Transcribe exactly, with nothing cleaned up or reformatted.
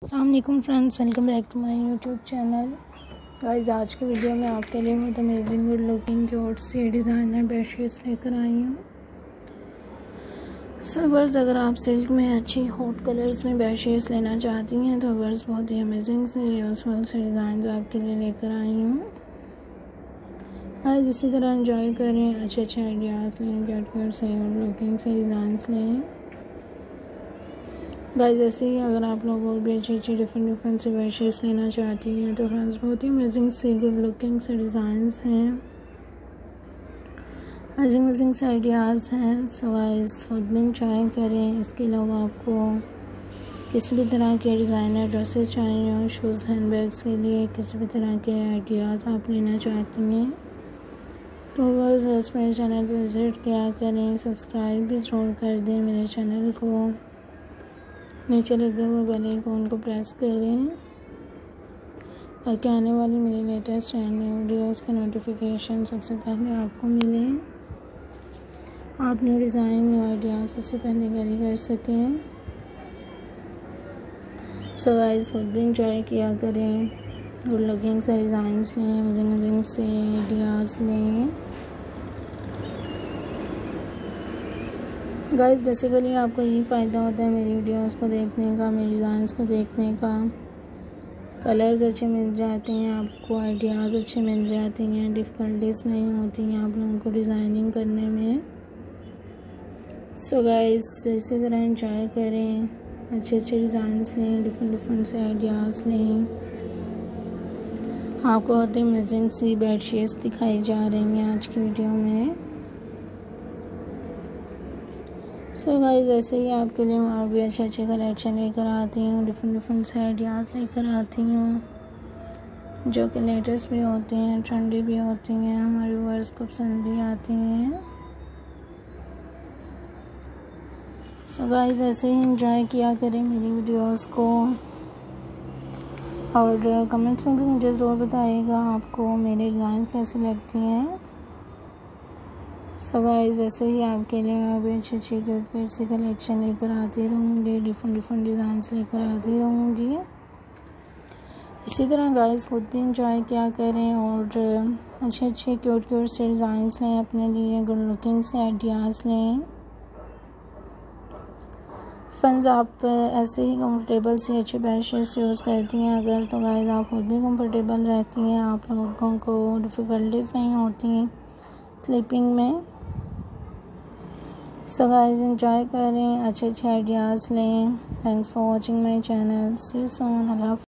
अस्सलाम वालेकुम friends, welcome back to my YouTube channel. Guys, आज के वीडियो में आपके लिए बहुत अमेजिंग गुड लुकिंग क्यूट सी डिज़ाइनर बेडशीट्स लेकर आई हूँ। सो वर्स, अगर आप सिल्क में अच्छी हॉट कलर्स में बेडशीट्स लेना चाहती हैं तो वर्स बहुत ही अमेजिंग से यूजफुल से डिज़ाइन आपके लिए लेकर आई हूँ। आज इसी तरह एंजॉय करें, अच्छे अच्छे आइडियाज़ लें, क्यूट क्यूट से गुड लुकिंग से डिज़ाइंस लें। गाइस, ऐसे ही अगर आप लोग और भी अच्छी अच्छी डिफरेंट डिफरेंट से बेडशीट्स लेना चाहती हैं तो फ्रेंड्स बहुत ही अमेजिंग से गुड लुकिंग से डिज़ाइंस हैं, अमेजिंग अमेजिंग से आइडियाज़ हैं। सो गाइस, खुद भी ट्राई करें। इसके अलावा आपको किसी भी तरह के डिज़ाइनर ड्रेसेस चाहिए हो, शूज़, हैंड बैग्स के लिए किसी भी तरह के आइडियाज़ आप लेना चाहती हैं तो बस मेरे चैनल को विज़िट किया करें। सब्सक्राइब भी ज़रूर कर दें मेरे चैनल को, नीचे लगे हुए बेल आइकन को प्रेस करें ताकि आने वाली मेरी लेटेस्ट एंड न्यू वीडियोज़ का नोटिफिकेशन सबसे पहले आपको मिले, आप न्यू डिज़ाइन न्यू आइडिया सबसे पहले कैरी कर सकें। सो गाइस, खुद भी इंजॉय किया करें, गुड लुकिंग से डिज़ाइंस लें, अमेजिंग अमेजिंग से आइडियाज़ लें। गाइस, बेसिकली आपको यही फ़ायदा होता है मेरी वीडियोस को देखने का, मेरे डिज़ाइंस को देखने का। कलर्स अच्छे मिल जाते हैं, आपको आइडियाज़ अच्छे मिल जाती हैं, डिफ़िकल्टीज नहीं होती हैं आप लोगों को डिज़ाइनिंग करने में। सो गाइस, इसी तरह एंजॉय करें, अच्छे अच्छे डिज़ाइंस लें, डिफरेंट डिफरेंट से आइडियाज़ लें। आपको बहुत ही अमेजिंग सी बेडशीट्स दिखाई जा रही हैं आज की वीडियो में। सो so गाइस, ऐसे ही आपके लिए और भी अच्छे अच्छे कलेक्शन लेकर आती हूँ, डिफरेंट डिफरेंट से आइडियाज़ लेकर आती हूँ जो कि लेटेस्ट भी होती हैं, ट्रेंडी भी होती हैं, हमारे व्यूअर्स को पसंद भी आती हैं। सो so गाइस, ऐसे ही एंजॉय किया करें मेरी वीडियोस को और कमेंट्स में भी मुझे ज़रूर बताइएगा आपको मेरे डिज़ाइन कैसे लगती हैं। सो गाइस, ऐसे ही आपके लिए मैं भी अच्छी अच्छी क्यूट क्यूट सी कलेक्शन लेकर आती रहूँगी, डिफरेंट डिफरेंट डिज़ाइंस लेकर आती रहूँगी। इसी तरह गाइस, खुद भी इंजॉय किया करें और अच्छे अच्छे क्यूट क्यूट से डिज़ाइंस लें, अपने लिए गुड लुकिंग से आइडियाज़ लें। फ्रेंड्स, आप ऐसे ही कंफर्टेबल से अच्छे बेडशीट्स यूज़ करती हैं अगर तो गाइस आप खुद भी कंफर्टेबल रहती हैं, आप लोगों को डिफ़िकल्टीज नहीं होती स्लीपिंग में। सो गाइस, एंजॉय करें, अच्छे अच्छे आइडियाज़ लें। Thanks for watching my channel. See you soon. Allah.